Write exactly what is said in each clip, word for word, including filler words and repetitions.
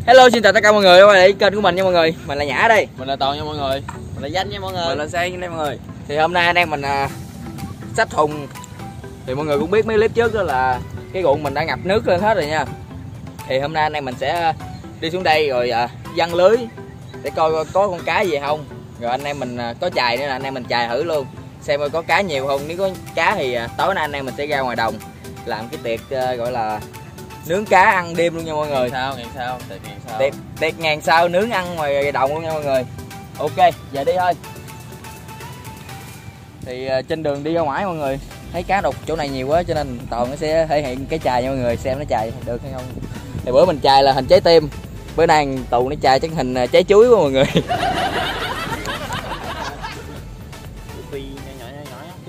Hello, xin chào tất cả mọi người quay lại kênh của mình nha mọi người. Mình là Nhã đây. Mình là Toàn nha mọi người. Mình là Danh nha mọi người. Mình là Sang đây mọi người. Thì hôm nay anh em mình à, xách thùng. Thì mọi người cũng biết mấy clip trước đó là cái ruộng mình đã ngập nước lên hết rồi nha. Thì hôm nay anh em mình sẽ đi xuống đây rồi à, giăng lưới để coi có con cá gì không. Rồi anh em mình à, có chài nữa là anh em mình chài thử luôn, xem coi có cá nhiều không. Nếu có cá thì à, tối nay anh em mình sẽ ra ngoài đồng làm cái tiệc à, gọi là nướng cá ăn đêm luôn nha mọi người. Sao ngàn sao tiệc ngàn sao tiệc tiệc ngàn sao nướng ăn ngoài đồng luôn nha mọi người. Ok, về đi thôi. Thì uh, trên đường đi ra ngoài mọi người thấy cá đục chỗ này nhiều quá cho nên Toàn nó sẽ thể hiện cái chài nha mọi người, xem nó chài được hay không. Thì bữa mình chài là hình trái tim, bữa nay Tù nó chài chắc hình uh, trái chuối của mọi người. phi nhỏ nhỏ nhỏ nhỏ chưa.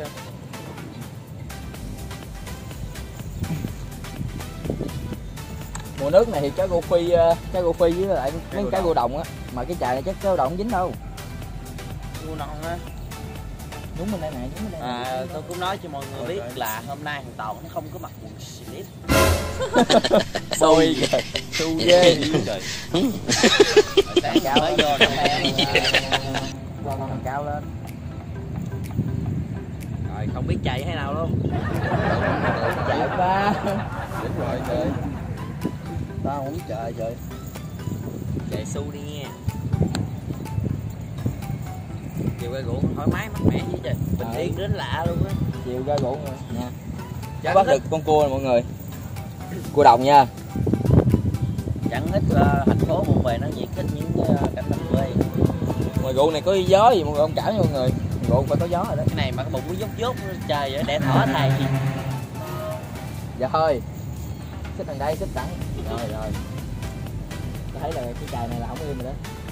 Mùa nước này thì cá rô phi, cá rô phi với lại mấy cá rô đồng á, mà cái chài này chắc cá rô đồng không dính đâu. Rô non á. Đúng bên đây nè, đúng bên đây. À, tôi cũng nói cho mọi người biết là hôm nay thằng Toàn nó không có mặc quần slip. Xôi kìa, xu ghê. Sáng cao mới vô trong em nâng cao lên. rồi không biết chạy thế nào luôn. Chạy ba. Đúng rồi trời. Tao không chạy trời. Chạy su đi nha. Chiều ra ruộng thoải mái mát mẻ chứ trời. Bình yên đến lạ luôn á. Chiều ra ruộng rồi nha. Chắc bắt được con cua này mọi người. Cua đồng nha. Chẳng ít uh, thành phố một về nó nhiệt thích những uh, cảnh đồng quê. Ngoài ruộng này có gió gì mọi người không cảm nha mọi người. Ruộng phải có gió rồi đó. Cái này mà cái bụng nó dốt dốt trời vậy để thở thầy. Dạ thôi. Xích đằng đây, xích đằng. Rồi rồi. Tôi thấy là cái chài này là không im rồi đó.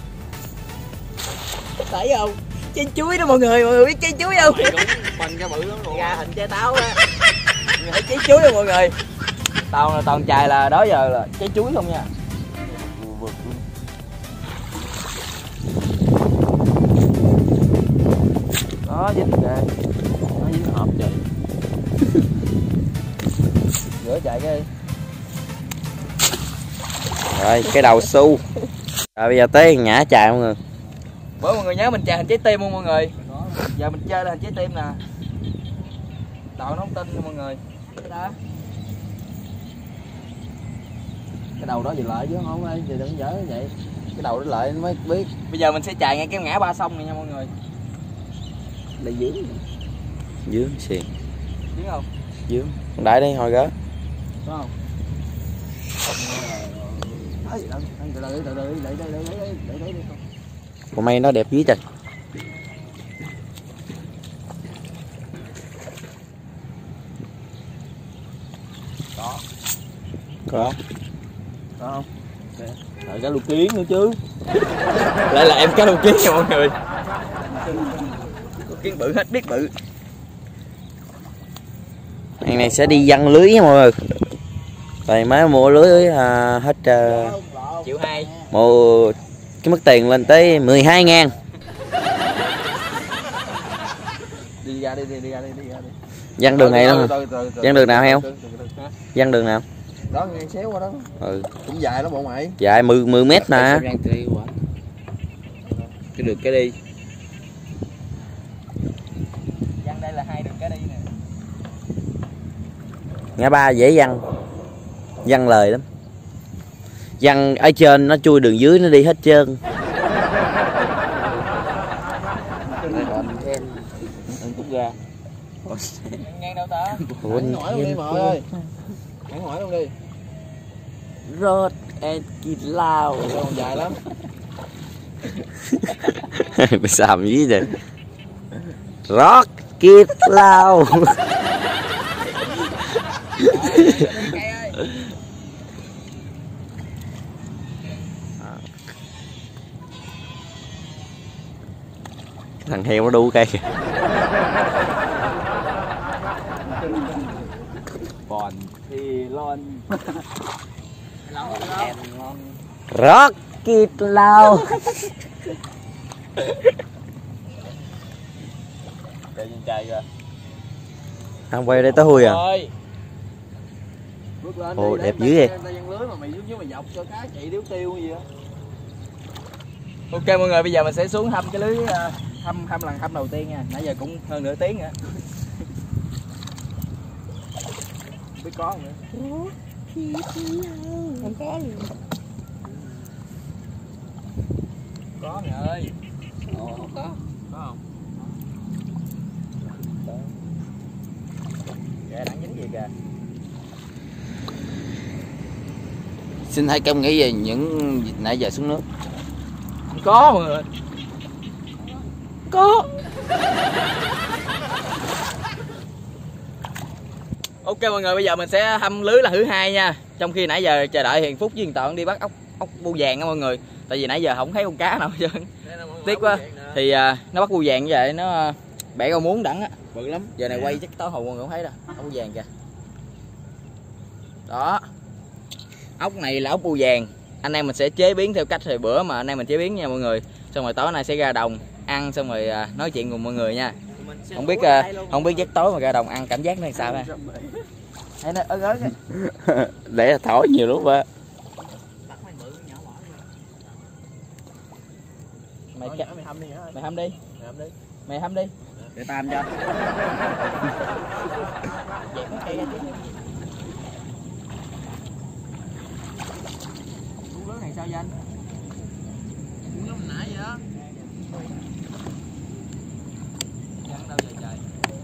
Thấy không? Trái chuối đó mọi người, mọi người biết trái chuối không? Phần cái bự lắm luôn. Ra hình trái táo á. Mọi người thấy trái chuối không mọi người? Toàn là toàn chài là đó giờ là trái chuối không nha. Đó dính kìa. Nó dính hộp trời. Rửa chạy cái đi. Rồi cái đầu xu. Rồi bây giờ tới Nhã chài mọi người. Bữa mọi người nhớ mình chài hình trái tim không mọi người? Giờ mình chơi là hình trái tim nè. Toàn nó không tin nha mọi người. Cái đó. Cái đầu đó gì lại chứ không ai thì đừng dở vậy. Cái đầu đó lại mới biết. Bây giờ mình sẽ chài ngay cái ngã ba sông này nha mọi người. Là dướng. Dướng xiên. Dướng không? Dướng. Con đãi đi hồi gỡ. Đúng không? Con mây nó đẹp dữ trời. Có. Có. Có không? Lại cá lục kiến nữa chứ. Lại là em cá lục kiến nha mọi người. Lục kiến bự hết biết bự. Ngày này sẽ đi giăng lưới nha mọi người. Rồi mới mua lưới à, hết uh, triệu hai. mua cái mức tiền lên tới mười hai ngàn. Đi ra đi đi đi ra đi đi ra đi. Giăng đường này luôn hả? Giăng đường nào heo? Giăng đường nào? Đó ngang xéo qua đó. Ừ. Cũng dài lắm bộ mày. Dài mười mười mét nè. Cái đường cái đi. Giăng đây là hai đường cái đi nè. Ngã ba dễ giăng. Giăng lời lắm. Giăng ở trên nó chui đường dưới nó đi hết trơn. Ra. Ngang đâu ta? Hãy hỏi luôn đi mọi ơi. Hãy hỏi luôn đi. Rốt and kịt lao. Còn dài lắm. Mày xàm gì vậy? Rót kịt lao. Thằng heo nó đu cây kìa. Còn thì lon. Rót kịt lao. Chơi chơi kìa. Không quay đây tới hui à. Bước Ồ, đẹp dữ vậy. Ok mọi người, bây giờ mình sẽ xuống hâm cái lưới, hâm hâm lần hâm đầu tiên nha. Nãy giờ cũng hơn nửa tiếng nữa. Biết có không nữa? Không có luôn. Có mẹ ơi. Ồ, không có. Có không? Kìa, đang dính gì kìa. Xin hai công nghĩ về những nãy giờ xuống nước. Không có mọi người. Có. Ok mọi người, bây giờ mình sẽ hâm lưới là thứ hai nha. Trong khi nãy giờ chờ đợi Hiền Phúc với Hiền Toàn đi bắt ốc ốc bu vàng á mọi người. Tại vì nãy giờ không thấy con cá nào hết trơn. Tiếc quá. Thì uh, nó bắt bu vàng như vậy, nó uh, bẻ rau muống đẳng á, bự lắm. Giờ này quay chắc tối hù mọi người không thấy đâu. Ốc bu vàng kìa. Đó. Ốc này là ốc bu vàng. Anh em mình sẽ chế biến theo cách thời bữa mà anh em mình chế biến nha mọi người. Xong rồi tối nay sẽ ra đồng ăn, xong rồi uh, nói chuyện cùng mọi người nha. Không biết uh, không biết giấc tối mà ra đồng ăn cảm giác nó sao ha. Thấy nó ớt ớt để là thổi nhiều lúc á. Mày chắc mày hâm đi hả? Mày hâm đi. Mày hâm đi. Mày hâm đi. Để ta hâm cho. Dẹp nó cây ra chứ. Uống lớn này sao vậy anh? Uống lớn nãy vậy đó. Chẳng đâu vậy trời.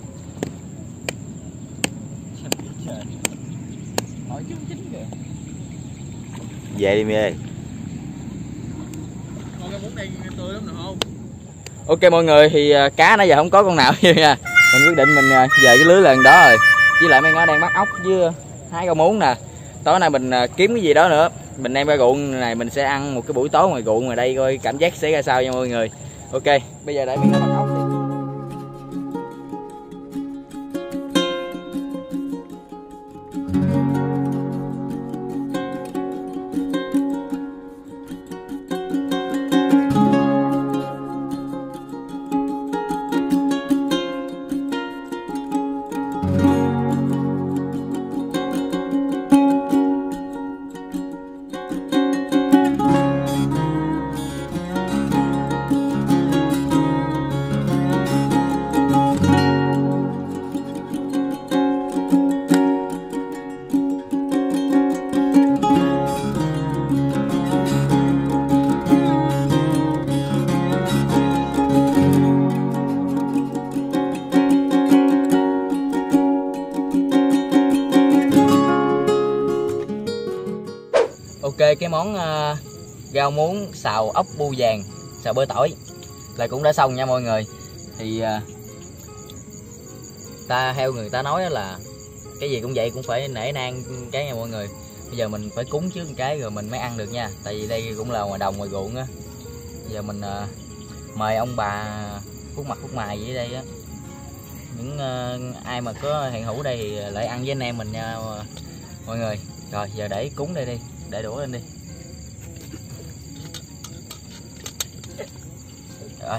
Trời. Hỏi chứ chính kìa. Về đi mẹ ơi. Ok mọi người, thì cá nãy giờ không có con nào nha. Mình quyết định mình về cái lưới lần đó rồi. Với lại mấy nó đang bắt ốc với hái rau muống nè. Tối nay mình kiếm cái gì đó nữa, mình đem ra ruộng này mình sẽ ăn một cái buổi tối ngoài ruộng ngoài đây coi cảm giác sẽ ra sao nha mọi người. Ok, bây giờ để mình bắt ốc đi. Ok, cái món uh, rau muống xào ốc bu vàng xào bơ tỏi là cũng đã xong nha mọi người. Thì uh, ta theo người ta nói là cái gì cũng vậy cũng phải nể nang cái nha mọi người. Bây giờ mình phải cúng trước một cái rồi mình mới ăn được nha. Tại vì đây cũng là ngoài đồng ngoài ruộng á. Bây giờ mình uh, mời ông bà phúc mặt phúc mày dưới đây á. Những uh, ai mà có hiện hữu đây thì lại ăn với anh em mình nha mọi người. Rồi giờ để cúng đây đi, để đũa lên đi. Rồi.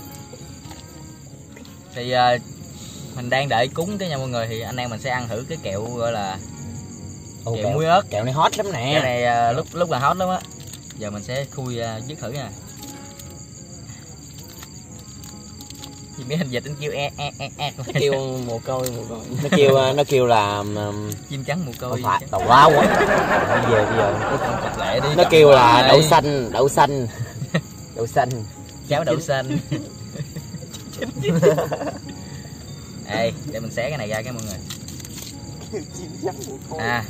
Thì uh, mình đang đợi cúng cái nha mọi người, thì anh em mình sẽ ăn thử cái kẹo gọi là Ồ, kẹo, kẹo muối ớt. Kẹo này hot lắm nè. Cái này uh, lúc lúc là hot lắm á. Giờ mình sẽ khui uh, dứt thử nha. Gì mấy hình dịch anh kêu e e e e. Nó kêu mồ côi mồ côi. Nó kêu nó kêu là um, chim trắng mồ côi. Phải, tàu lao quá. Về bây giờ lại đi. Nó kêu là đậu xanh, đậu xanh. Đậu xanh. Cháo đậu xanh. Ê, để mình xé cái này ra cái mọi người. À.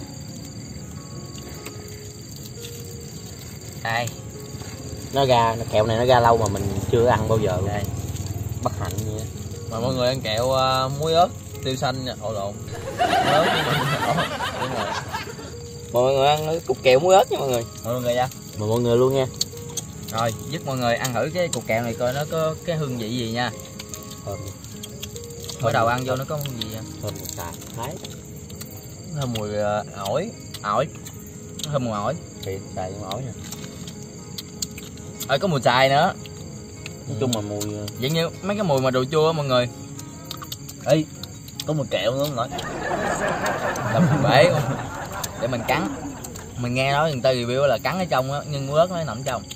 Đây. Nó ra, nó kẹo này nó ra lâu mà mình chưa ăn bao giờ luôn. Đây. Bất hạnh vậy. Mà mọi người ăn kẹo uh, muối ớt tiêu xanh nha, ồ lộn. Muối ớt đúng rồi. Mọi người ăn cục kẹo muối ớt nha mọi người. Mọi người nha. Mời mọi người luôn nha. Rồi, giúp mọi người ăn thử cái cục kẹo này coi nó có cái hương vị gì nha. Thơm. Bắt đầu ăn vô nó có hương gì nha. Thơm một xài thái. Thơm mùi uh, ổi, Ổi. Nó thơm mùi ổi. Thì xài với ổi nha. Ơi có mùi xài nữa. Nói chung là mùi vậy như mấy cái mùi mà đồ chua mọi người. Ê, có mùi kẹo nữa không nói. Làm bể để mình cắn. Mình nghe nói người ta review là cắn ở trong á, nhưng muối ớt nó nằm trong.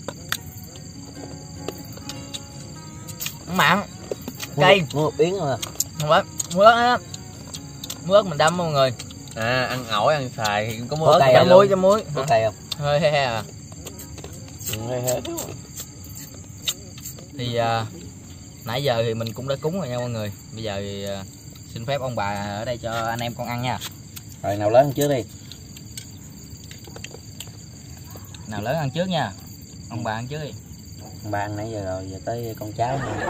Mặn, cay, mua biến rồi. không phải muối ớt á, muối ớt mình đâm mọi người. À, ăn ổi ăn xài thì có muối Có ớt cay cay Chấm luôn. muối, chấm muối. Có cay không? Hơi he he à. Hơi hơi. Thì à, nãy giờ thì mình cũng đã cúng rồi nha mọi người. Bây giờ thì à, xin phép ông bà ở đây cho anh em con ăn nha. Rồi nào lớn trước đi. Nào lớn ăn trước nha. Ông bà ăn trước đi. Ông ba ăn nãy giờ rồi, giờ tới con cháu nè.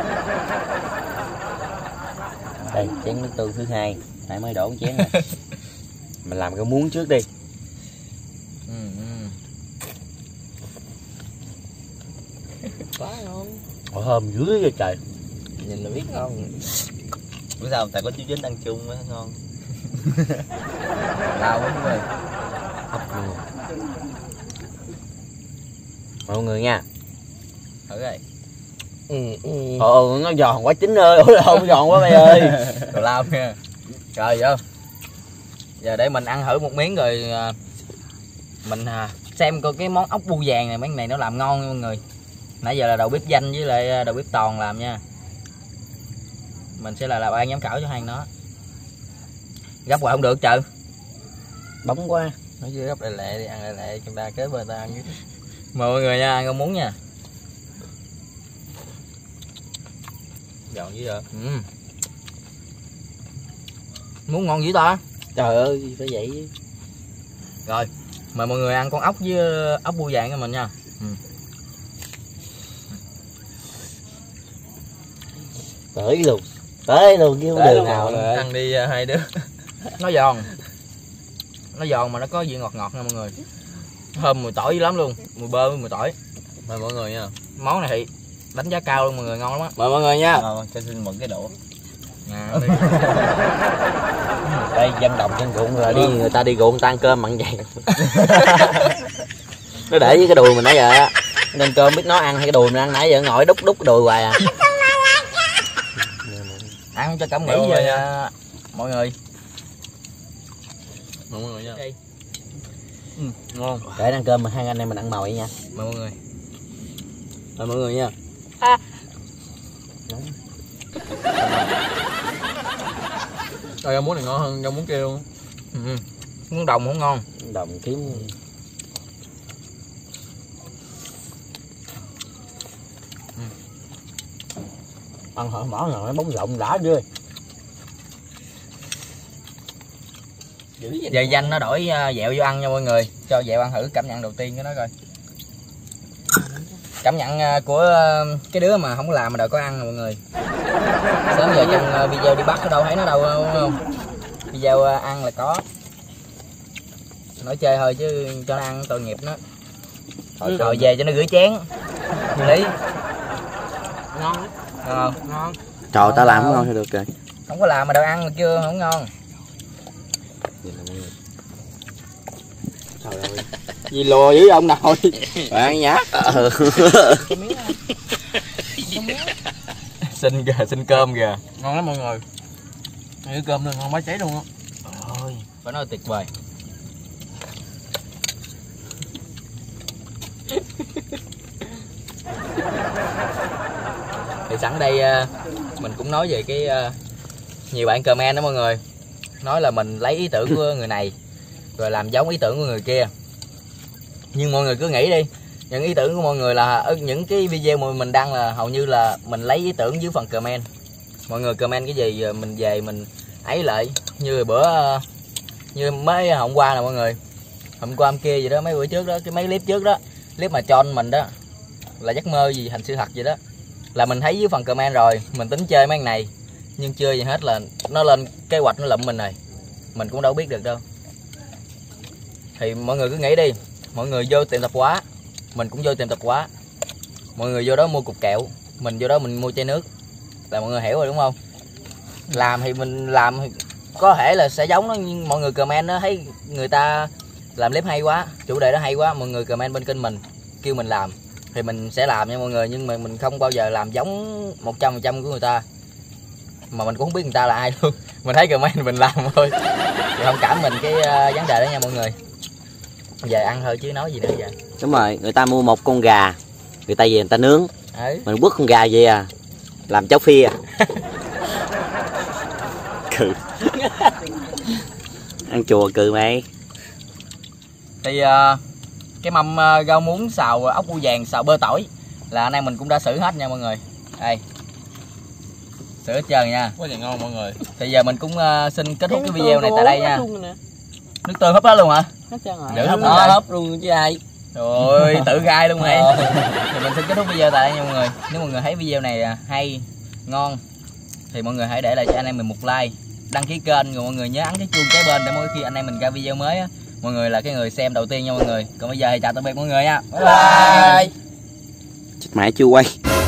Đây, chén nước tương thứ hai, nãy mới đổ chén này. Mình làm cái muỗng trước đi. Ừ, ừ. Quá ngon. Ồ, thơm dữ vậy trời. Nhìn là biết ngon. Bữa sau tại có chú Dính ăn chung á ngon. Lao quá mọi người. Mọi người nha. Thử rồi. Ừ, ừ. Ồ, nó giòn quá Chính ơi. Ôi, không giòn quá mày ơi. Rồi lao nha. Rồi vô. Giờ để mình ăn thử một miếng rồi à, mình à, xem coi cái món ốc bu vàng này mấy này nó làm ngon nha mọi người. Nãy giờ là đầu bếp Danh với lại đầu bếp Toàn làm nha. Mình sẽ là làm ban giám khảo cho hai nó. Gấp hoài không được trời. Bóng quá. Nói chứ gấp lẹ lẹ đi, ăn lẹ lẹ cho ta kế bên ta ăn chứ. Mời mọi người nha, ăn con muốn nha. Giòn dữ vậy. Ừ. Muốn ngon dữ ta. Trời ơi, phải vậy chứ. Rồi, mời mọi người ăn con ốc với ốc bu vàng cho mình nha. Ừ. Tới luôn. Tới luôn chứ không đường nào rồi. nữa. Ăn đi uh, hai đứa. Nó giòn. Nó giòn mà nó có vị ngọt ngọt nha mọi người. Thơm mùi tỏi dữ lắm luôn, mùi bơ với mùi tỏi. Mời mọi người nha. Món này thì đánh giá cao luôn mọi người, ngon lắm á. Mời mọi người nha. Ờ, cho xin mượn cái đũa. À, Đây dân đồng dân ruộng rồi đi, người ta đi ruộng người ta ăn cơm mặn vậy. Nó để với cái đùi mình nãy giờ á. Nên cơm biết nó ăn hay cái đùi mình ăn nãy giờ ngồi đút đút cái đùi hoài à. ăn cho cảm nghĩ Mọi về người nha. à, mọi người. Mời mọi người nha. Đây. Ừ, ngon. Để ăn cơm mà hai anh em mình ăn mồi nha. Mời mọi người. Mời mọi người nha. Rồi rau muống này ngon hơn rau muống kia luôn. Ừ. Muốn đồng không ngon. Đồng kiếm. Ừ. Ăn hỏi bỏ nào nó bóng rộng đã chưa. Giờ Danh nó đổi uh, dẹo vô ăn nha mọi người. Cho dẹo ăn thử cảm nhận đầu tiên của nó coi. Cảm nhận uh, của uh, cái đứa mà không có làm mà đợi có ăn nè mọi người. Sớm giờ trong uh, video đi bắt ở đâu thấy nó đâu đúng không? Video uh, ăn là có. Nói chơi thôi chứ cho nó ăn tội nghiệp nó. Thôi rồi về cho nó rửa chén. Lý. Ngon. Ngon không? Ngon. Trời, ta làm cũng ngon thì được rồi. Không có làm mà đợi ăn mà chưa không ngon. Trời ơi. Gì lùa dữ ông nội. Bạn nhá. Ừ. Xin kìa, xin cơm kìa. Ngon lắm mọi người. Cái cơm nữa ngon bá cháy luôn á. Ôi, phải nói tuyệt vời. Thì sẵn đây mình cũng nói về cái nhiều bạn comment đó mọi người. Nói là mình lấy ý tưởng của người này rồi làm giống ý tưởng của người kia. Nhưng mọi người cứ nghĩ đi, những ý tưởng của mọi người là những cái video mà mình đăng là hầu như là mình lấy ý tưởng dưới phần comment. Mọi người comment cái gì mình về mình ấy lại. Như bữa như mấy hôm qua nè mọi người, hôm qua hôm kia gì đó, mấy bữa trước đó, cái mấy clip trước đó, clip mà cho mình đó là giấc mơ gì thành sự thật gì đó, là mình thấy dưới phần comment rồi. Mình tính chơi mấy cái này nhưng chưa gì hết là nó lên kế hoạch nó lụm mình rồi, mình cũng đâu biết được đâu. Thì mọi người cứ nghĩ đi, mọi người vô tiệm tạp hóa, mình cũng vô tiệm tạp hóa, mọi người vô đó mua cục kẹo, mình vô đó mình mua chai nước, là mọi người hiểu rồi đúng không? Làm thì mình làm thì có thể là sẽ giống nó, nhưng mọi người comment nó thấy người ta làm clip hay quá, chủ đề đó hay quá, mọi người comment bên kênh mình kêu mình làm thì mình sẽ làm nha mọi người. Nhưng mà mình không bao giờ làm giống một trăm phần trăm của người ta, mà mình cũng không biết người ta là ai luôn. mình thấy comment mình làm thôi, thì không cảm mình cái uh, vấn đề đó nha mọi người. Về ăn thôi chứ nói gì nữa vậy. Đúng rồi, người ta mua một con gà, người ta về người ta nướng, ừ. mình quất con gà về à, làm cháo phi à. Cừ. Ăn chùa cừ mày. Thì uh, cái mâm uh, rau muống xào ốc bươu vàng xào bơ tỏi là anh em mình cũng đã xử hết nha mọi người. Đây, xử hết trơn nha. Quá trời ngon mọi người. Thì giờ mình cũng uh, xin kết thúc cái video này tại đây nha. Nước tương húp đó luôn hả? Hết trơn rồi. Giữ húp Nó đó hấp luôn chứ ai. Trời ơi, tự gai luôn mày. Thì mình xin kết thúc video tại đây nha mọi người. Nếu mọi người thấy video này hay, ngon thì mọi người hãy để lại cho anh em mình một like, đăng ký kênh, rồi mọi người nhớ ấn cái chuông kế bên để mỗi khi anh em mình ra video mới á, mọi người là cái người xem đầu tiên nha mọi người. Còn bây giờ thì chào tạm biệt mọi người nha. Bye bye. Chết mẹ chưa quay.